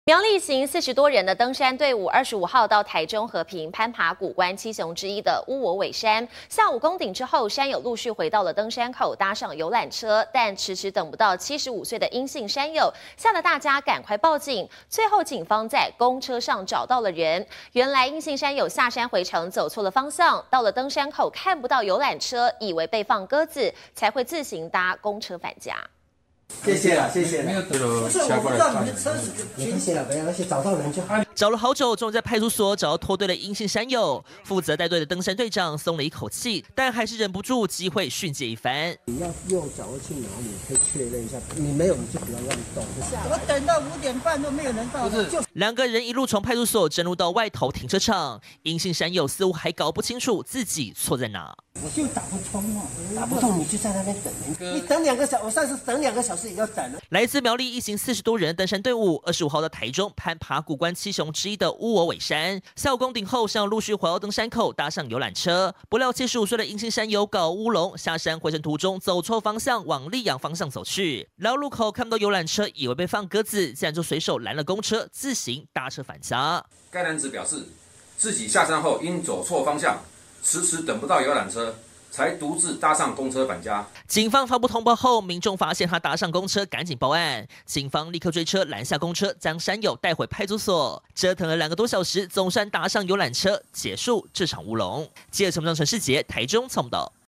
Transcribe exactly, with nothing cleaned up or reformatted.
苗栗行四十多人的登山队伍，二十五号到台中和平攀爬古关七雄之一的乌我尾山。下午攻顶之后，山友陆续回到了登山口，搭上游览车，但迟迟等不到七十五岁的阴性山友，吓得大家赶快报警。最后警方在公车上找到了人，原来阴性山友下山回程走错了方向，到了登山口看不到游览车，以为被放鸽子，才会自行搭公车返家。 谢谢了，谢谢了。 不是，我不知道你的车子没关系了，没关系，找到人就好。 找了好久，终于在派出所找到脱队的阴性山友。负责带队的登山队长松了一口气，但还是忍不住机会训诫一番。 你要右脚会去哪里？可以确认一下。你没有，你就不要乱动。 我等到五点半都没有人到。不是， 两个人一路从派出所争入到外头停车场，阴性山友似乎还搞不清楚自己错在哪。 我就打不通哦，打不通你就在那边等，你等两个小，我上次等两个小时也要等了。 来自苗栗一行四十多人的登山队伍，二十五号到台中攀爬古关七雄之一的乌我尾山。下午攻顶后，想陆续回到登山口，搭上游览车。不料七十五岁的阴性山友搞乌龙，下山回程途中走错方向，往溧阳方向走去。来到路口看不到游览车，以为被放鸽子，竟然就随手拦了公车，自行搭车返家。 该男子表示，自己下山后因走错方向。 迟迟等不到游览车，才独自搭上公车返家。 警方发布通报后，民众发现他搭上公车，赶紧报案。警方立刻追车拦下公车，将山友带回派出所。折腾了两个多小时，总算搭上游览车，结束这场乌龙。记者陈梦陈世杰，台中采访到。